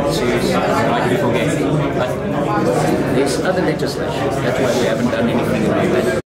might be forgetting. But there's other legislation. That's why we haven't done anything about that.